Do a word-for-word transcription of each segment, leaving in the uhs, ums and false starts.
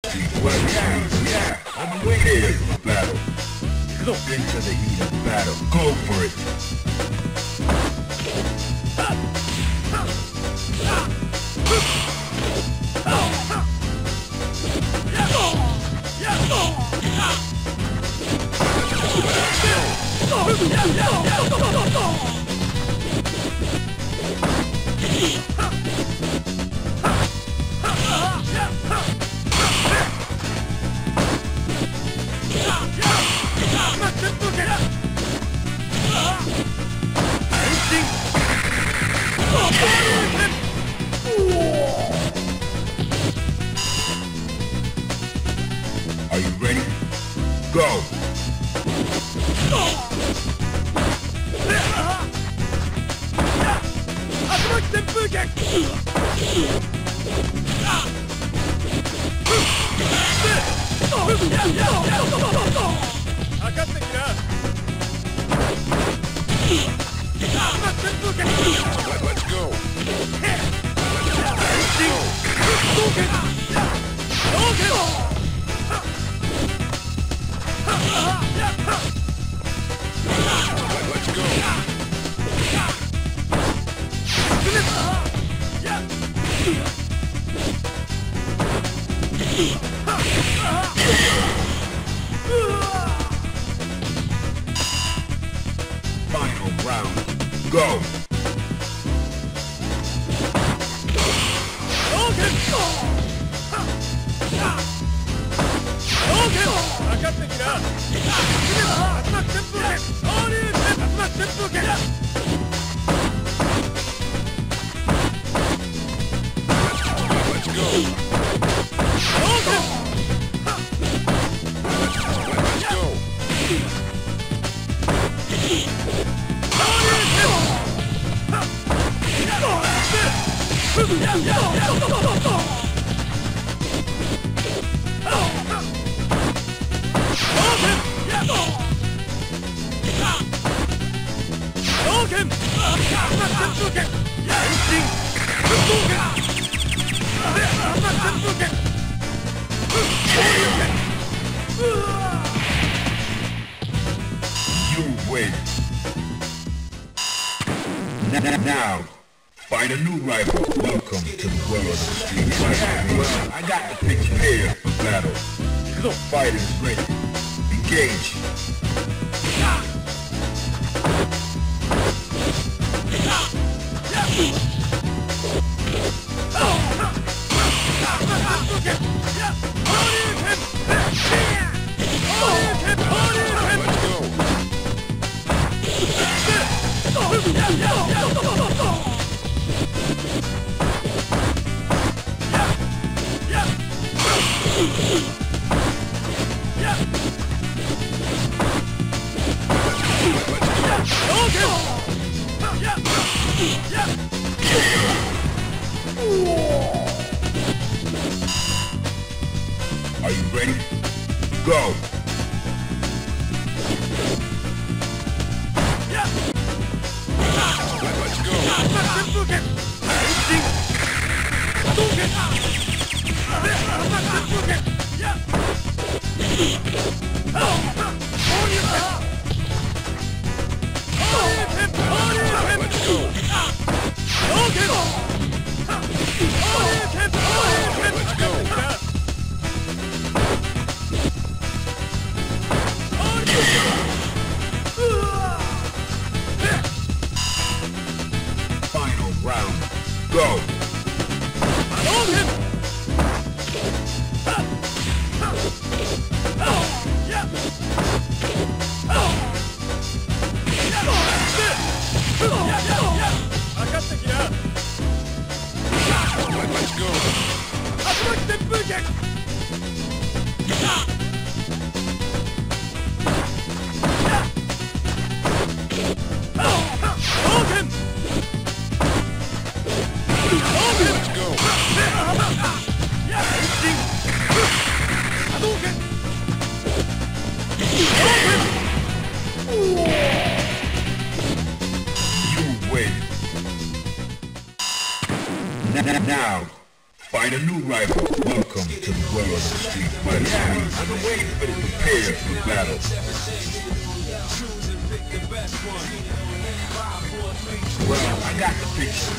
Street Fighter. Yeah, yeah. I'm waiting for battle. Into the heat of battle. Go for it. Are you ready? Go! Let's go! Let's go! Final round. Go! You win. Now, find a new rival. Welcome to the world of Street Fighter. Well, I got the picture here for battle. The fighters ready. Engage. Are you ready? Go! Let's go! Final round. Go! Oh! of the street fighter. I've been waiting for this. Prepare for battle. Well, I got the picture.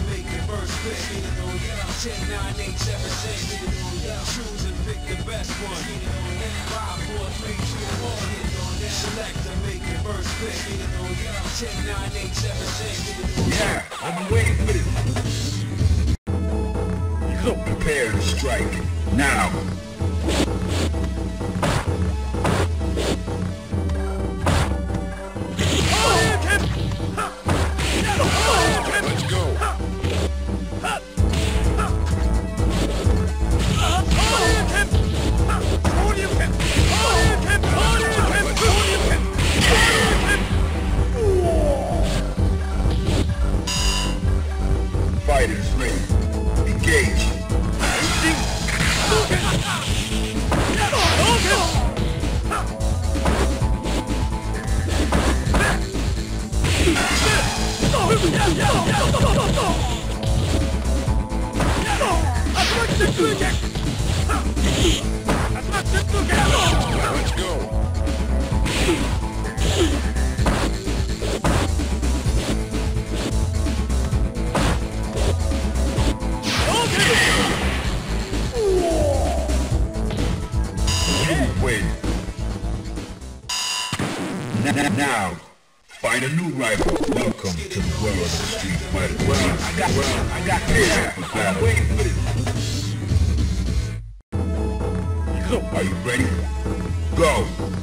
Yeah, I've been waiting for this. Prepare to strike. Now. Let's go. Fighters ready. Engage. Let's go. Win. Now, find a new rival. Welcome to the world of the street fighter. Well, I got, well, I got here for battle. Waiting for this. Are you ready? Go.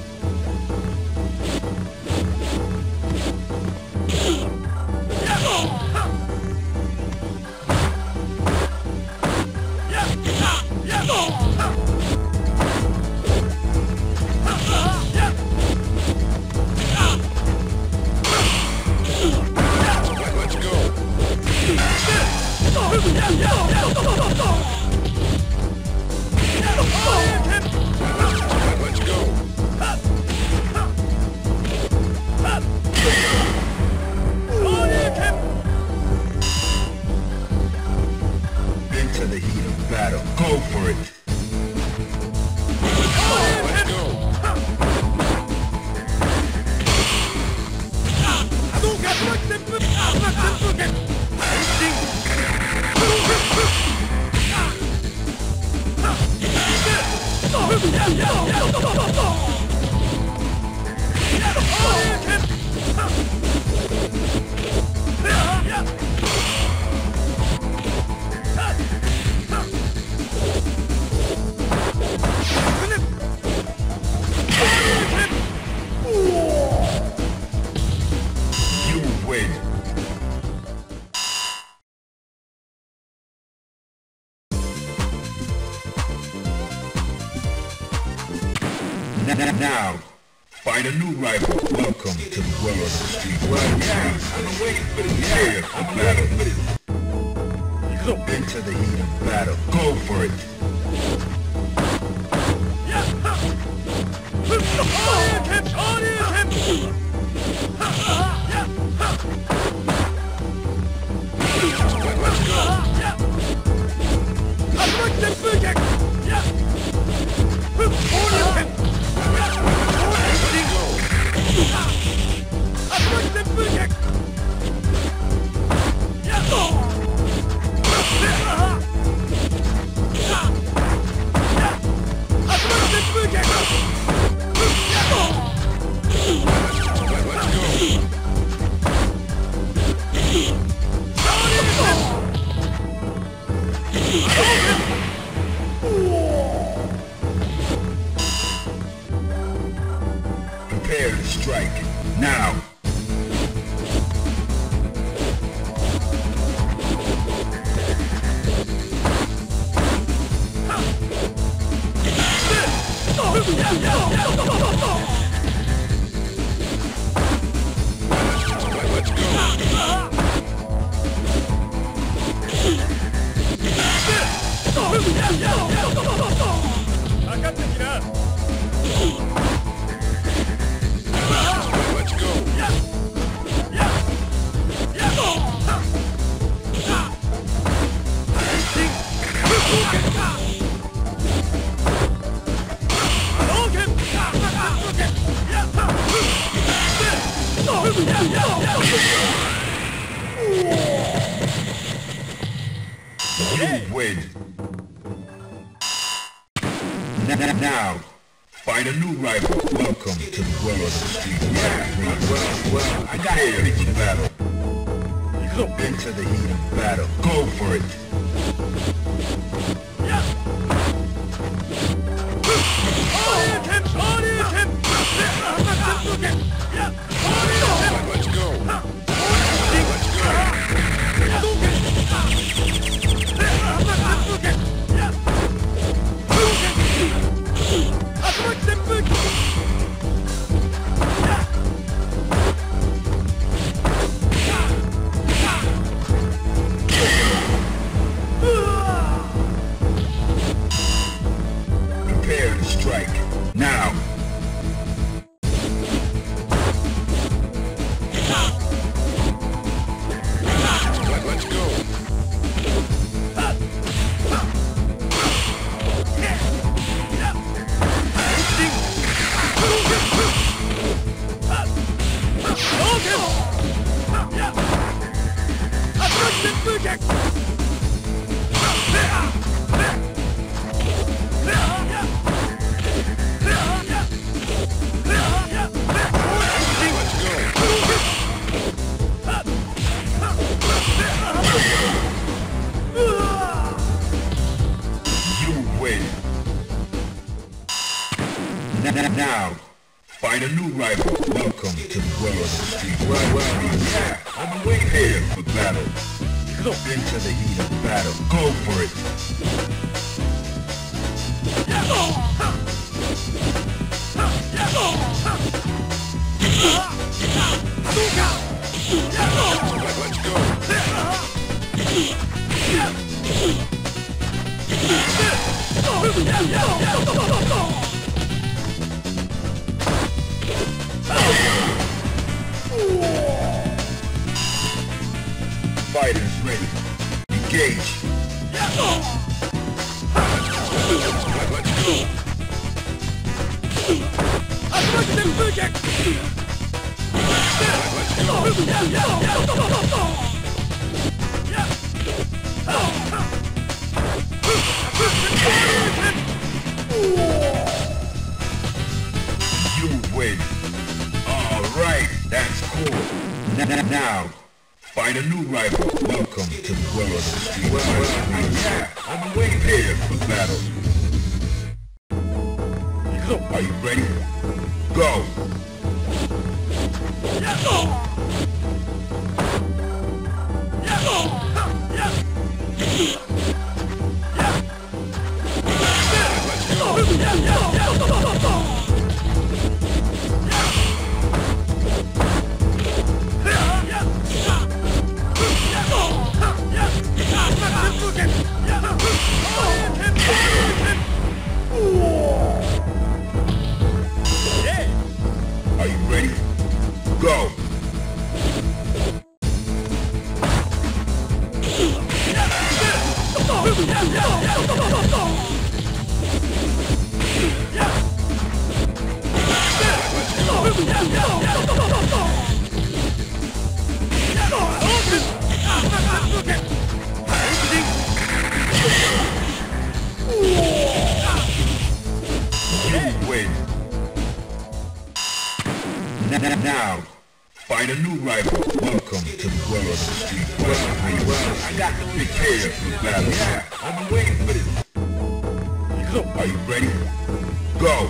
Into the heat of battle. Go for it. Let's go. You win. Now, find a new rival. Welcome to the world of the street. Well, yeah, I've been waiting for this. Prepare for battle. Into the heat of battle. Go for it. Prepare to strike. Now. Let's go. Let's go. You win. Now, find a new rival. Welcome to the world of the street. Yeah, well, well, I got here to battle. Into the heat of battle. Go for it. Let's go. Prepare to strike. Now. Let's go. Now, find a new rival. Welcome to the world of the street. Well, well, yeah, I've been waiting here for battle. Into the heat of battle. Go for it. Let's go. Fighters ready. Engage. Let's go. You win. All right, that's cool. Now, find a new rival. Welcome to the world of the street. Well, well, yeah, I've been waiting here for battle. Are you ready? Go! Are you ready? Go! You win. Now, find a new rival. Welcome to the world of the street. Well, well, I got the big hair for battle. Yeah, I've been waiting for this. Are you ready? Go!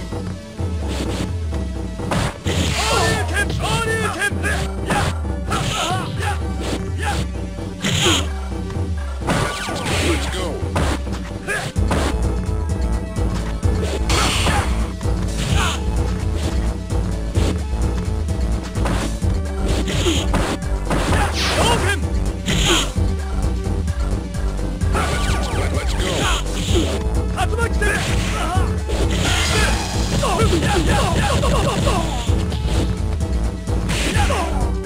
Let's go. Let's go.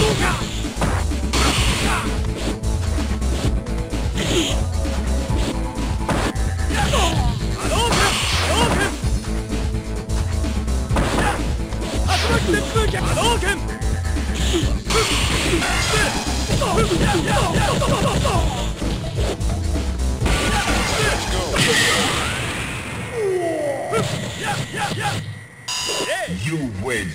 You win.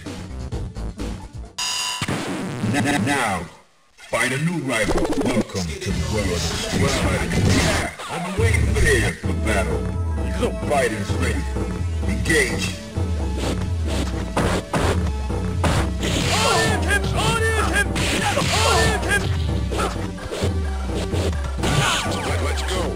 Now, find a new rival. Welcome to the world of Street Fighter. Yeah, I'm waiting for there for battle. The fighters ready. Engage. Let's go.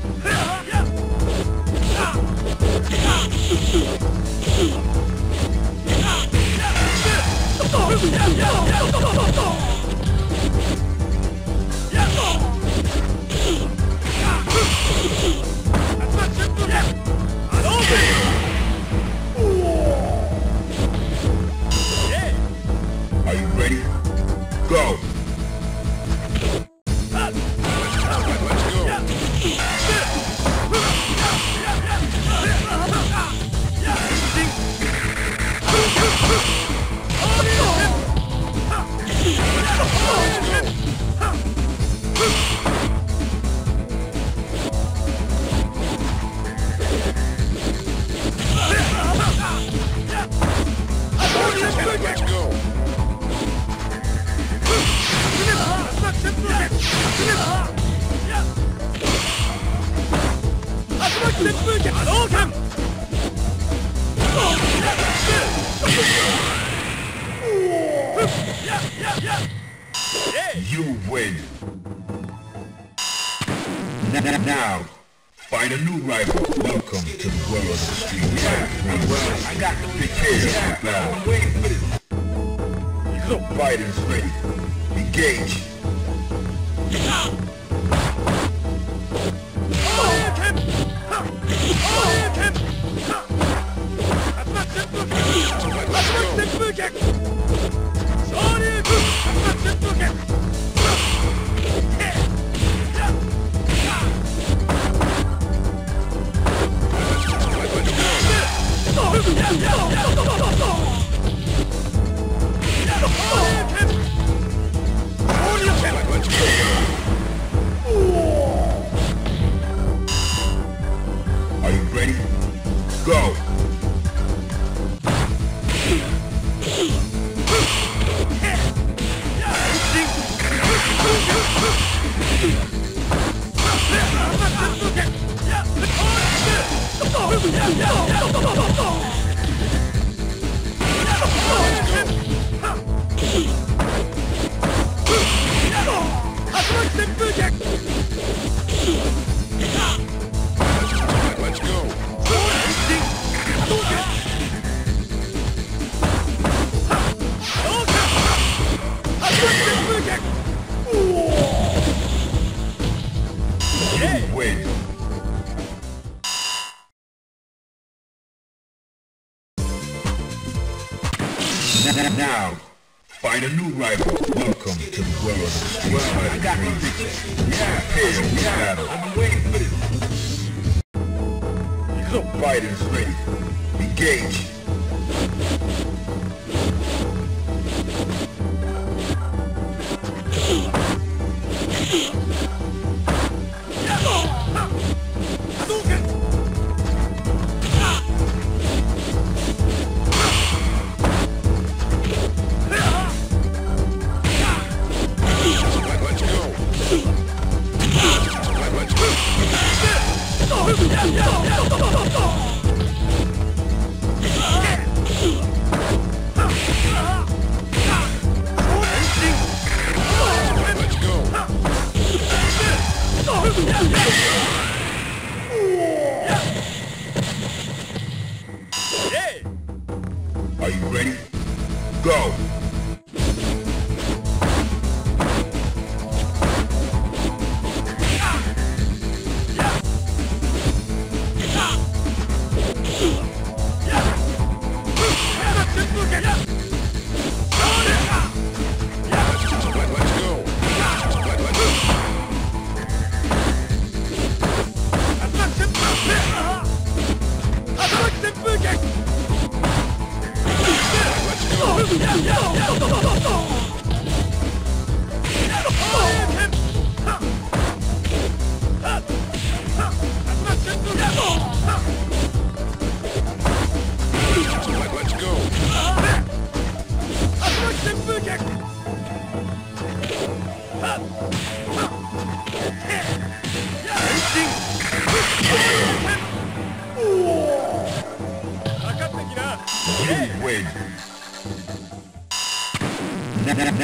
Are you ready? Go! Let's go. You win. Now, find a new rival. Welcome to the world of Street Fighter. Well, I got to prepare for battle. I'm waiting for this. The fighters ready. Engage. Are you ready? Go! Let's go. You win. Now, find a new rival. Welcome to the world of Street Fighter. I got to yeah, prepare for battle. I'm waiting for this. The fighters ready. Engage. Let's go.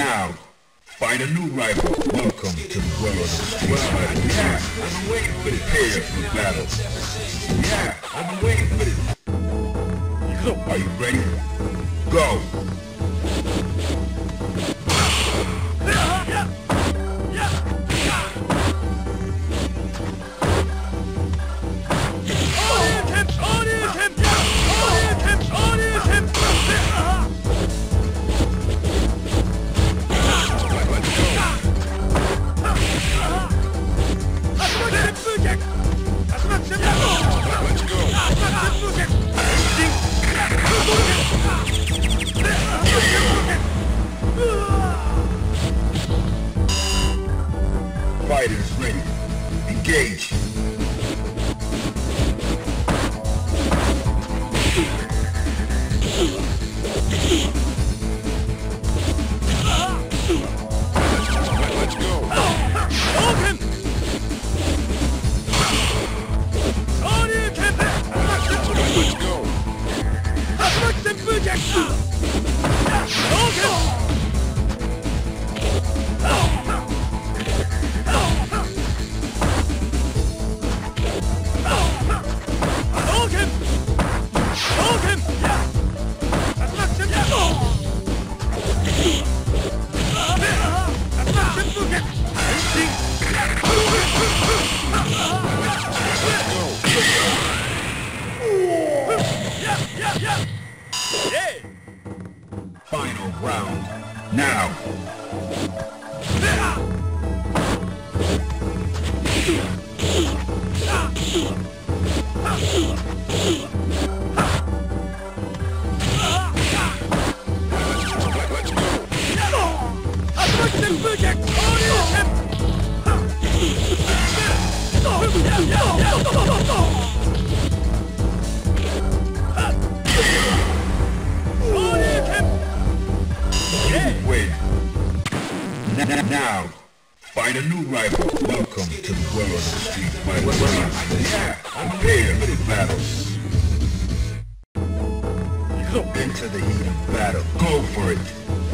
Now, find a new rival. Welcome to the world of street fighting. Yeah, I've been waiting for this. Prepare for battle. Yeah, I've been waiting for this. Are you ready? Go! Fighters ready. Engage. Let's go. Final round. Now. Win. Now, find a new rival. Welcome to the world of street fighting. Yeah, prepare for the battle. Into the heat of battle. Go for it.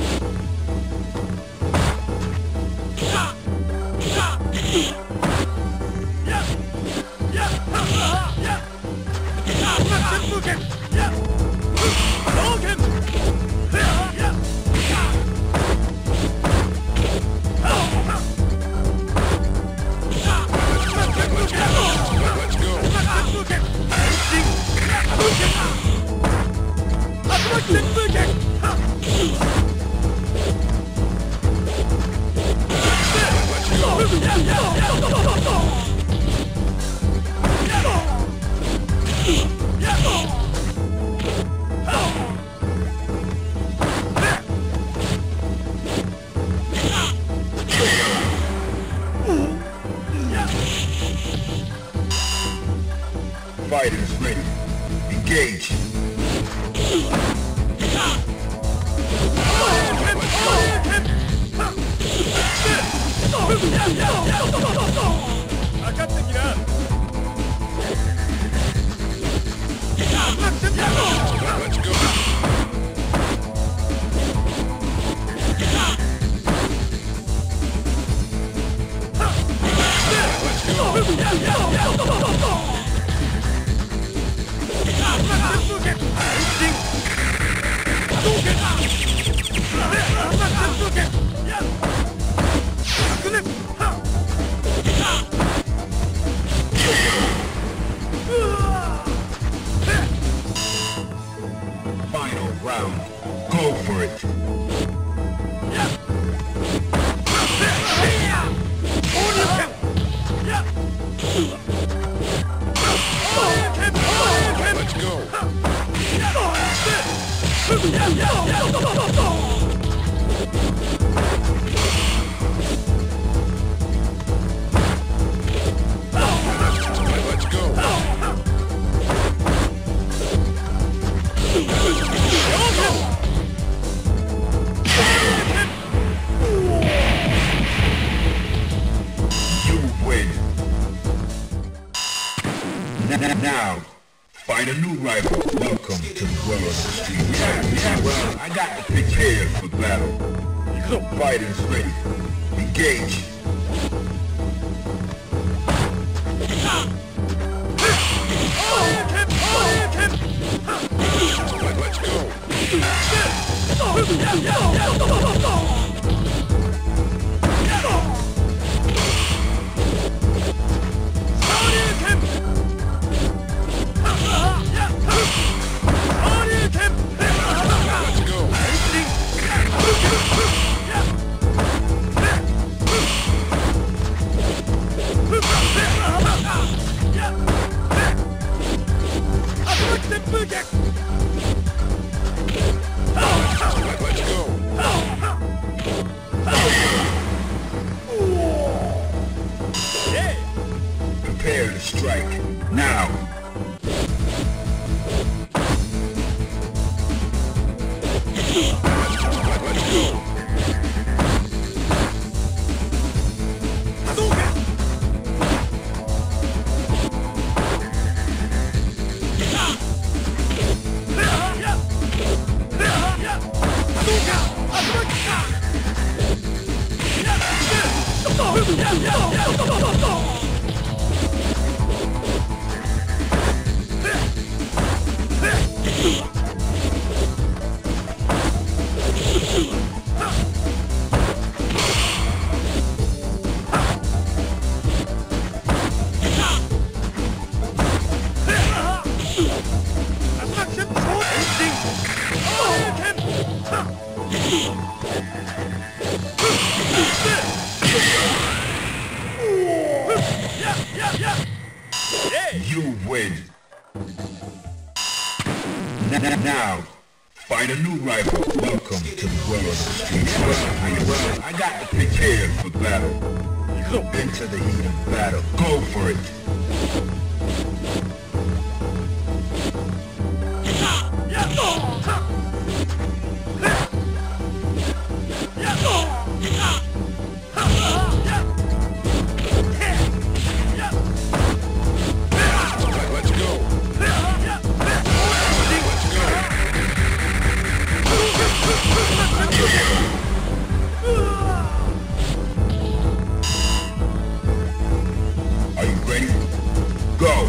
Fighters ready. Engage. Let's go. Final round. Go for it. Let's go. Let's go. You win. Now, find a new rival. Welcome to the world of street fighting. Yeah, well, I got to prepare for battle. Fighters ready. Engage. Let's go. Prepare to strike. Now. Let's go. You win. Now, find a new rival. Welcome to the world of the street. I got to prepare for battle. Into the heat of battle. Go for it. Are you ready? Go!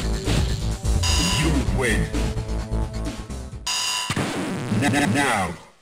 You win. Now.